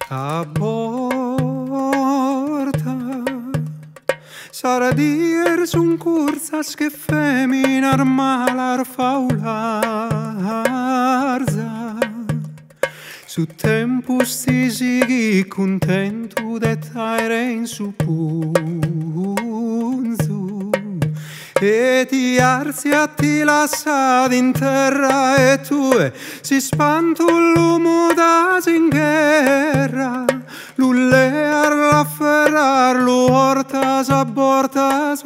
Aborta sarà dier sun cursas che feminar malar faularza su tempus ti sigi contentu de taire in su punzu e ti arzi a ti lassad in terra e tue si spantu l'uomo da zingherra l'ullear l'afferrar l'ortas abortas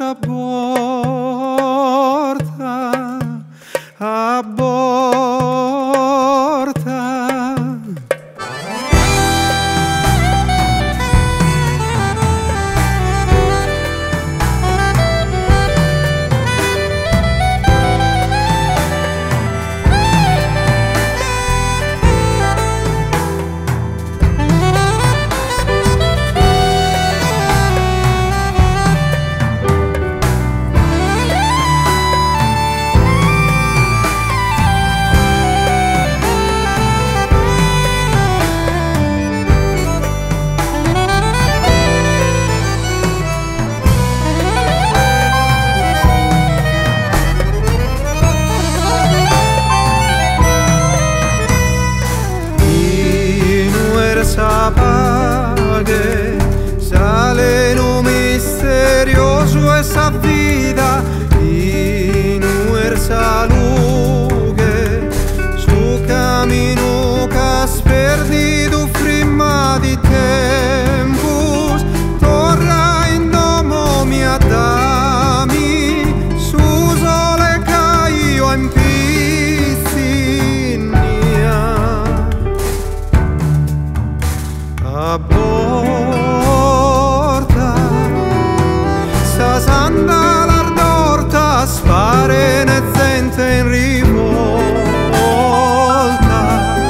aborta aborta. S'apague, sale no misterioso esa vida y nuestra luge su camino que has perdido prima di tempus torra in domo mia dami su sole caio in aborta sa sanda l'ardorta spare ne zente in rivolta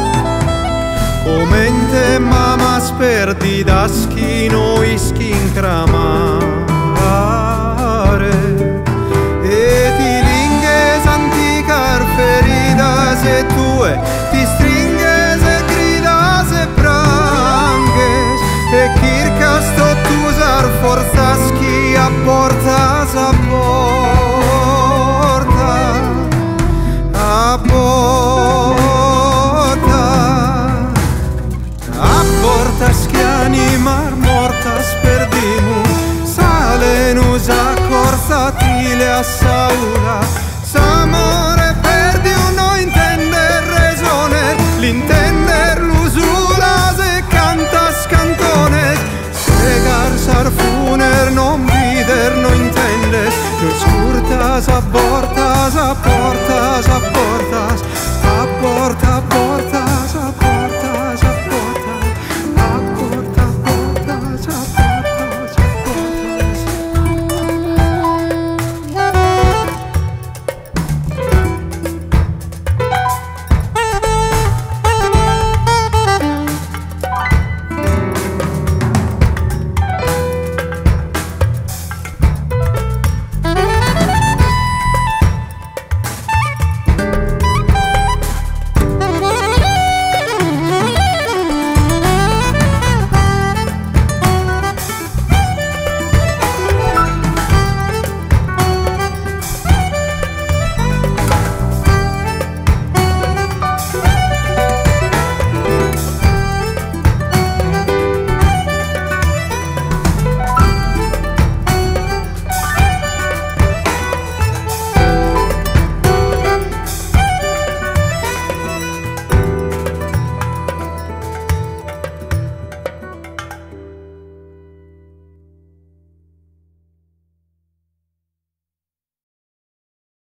commente mamma sperdi da schino ischin cramare e ti linghes anticar feridas e tue ti stringes e gridas e e circas totusar forzas qui aportas aporta aporta aportas que animar mortas perdimus salenus a corsa tile a saura s'amore perdi uno intender resoner l'intender l'usuras e cantas cantones segar sarfuner non vider no intendes no escurtas abortas aportas